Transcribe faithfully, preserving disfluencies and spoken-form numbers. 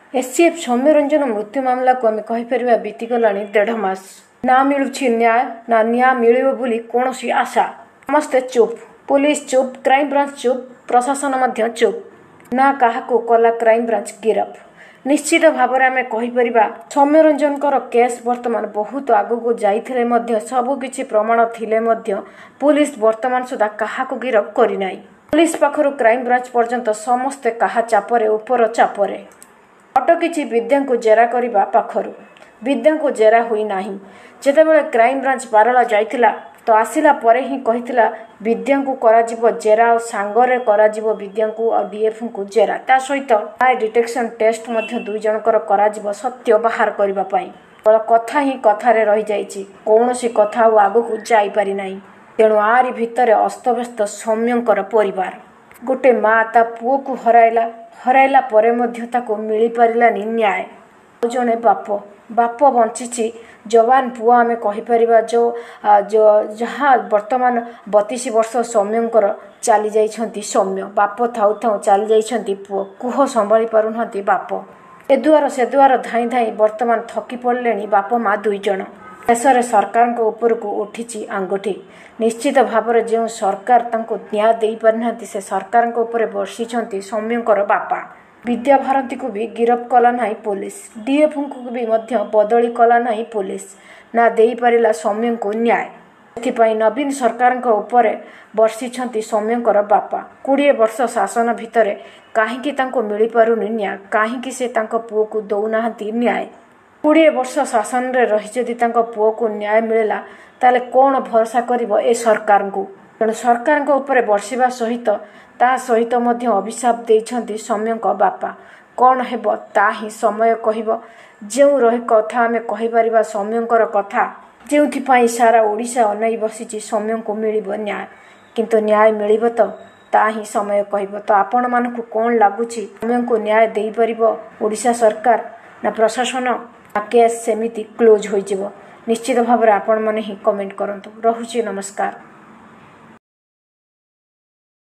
SCF Soumyaranjan मृत्यु मामला को आम कहीपर बीतीगला देढ़ मास ना मिलूँ न्याय ना न्याय मिल बोली कौन आशा समस्ते चुप पुलिस चुप क्राइमब्रांच चुप प्रशासन चुप ना क्या कला क्राइमब्रांच गिरफ निश्चित भाव में आम कहीपर सौम्यरंजन केस बर्तमान बहुत आगू जाते सबकि प्रमाण थिले पुलिस बर्तमान सुधा क्या गिरफ करना पुलिस पाखर क्राइमब्रांच पर्यंत समस्ते क्या चापरे उपर चापरे अटकी विद्या को जेरा करने पाखर विद्या को जेरा हुई नहीं जेतेबेले क्राइमब्रांच बारला जाइथिला तो आसिला परे ही कहिथिला विद्या को कराजिबो जेरा और सांगरे कराजिबो विद्या को और डीएफ को जेरा ता सहित लाइ डिटेक्शन टेस्ट मध्य दुई जनकर कराजिबो सत्य बाहर करबा पई कथा ही कथारे रही जाइछि कौनसी कथा आगु को जाई पारि नाही तेणु आरी भितर अस्तव्यस्त सौम्यंकर परिवार गोटे माँ ता पुओ को हराइला हराइला परे मध्य ताको मिली पारिलानी न्याय जने बाप बाप बंची जवान पुआ आम कहीपर जो जो जहाँ बर्तमान बतीस वर्ष सौम्यंकर चली जाइछंती सौम्य बाप थाउ थाउ चली जाइछंती पुओ कुह संभाली पारुनांती बाप ए दुआर से दुआर धाई धाई बर्तमान थकी पड़े बाप माँ दुई जन देश में सरकार उपर को उठी आंगुठी निश्चित भाव में जो सरकार तांको न्याय दे पारिना से सरकार उपर बर्षिंट सौम्यंकर बापा विद्या भारती को भी गिरफ कला ना पुलिस डीएफ को भी मध्य बदली कला ना पुलिस ना दे पारिला सौम्य को न्याय से नवीन सरकार उपर बर्षिंट सौम्यंकर बापा कोड़े वर्ष शासन भितर कहीं मिल पारुनी न्याय कहीं से पुओ को दौना न्याय कोड़े वर्ष शासन रे रही जदि पुओ को न्याय मिलला ताले कौन भरोसा करिबो ए सरकार को तेणु सरकार उपर बर्षिबा सहित ता सहित मध्य अभिशाप देइछंती सौम्यंक बापा कौन हेबो ता ही समय कहिबो जो रही कथा आम कहीपर सौम्यंकर कथा जो सारा ओडिशा अनाई बसी सौम्य को मिलिबो न्याय किंतु न्याय मिलिबो तो ता ही समय कहिबो तो आपण मानकु कौन लागुची सौम्य को न्याय देई परिबो ओडिशा सरकार ना प्रशासन ना केस सेमिति क्लोज होइजिबो निश्चित भाव में आपण माने ही कमेंट करंतु रहुची नमस्कार।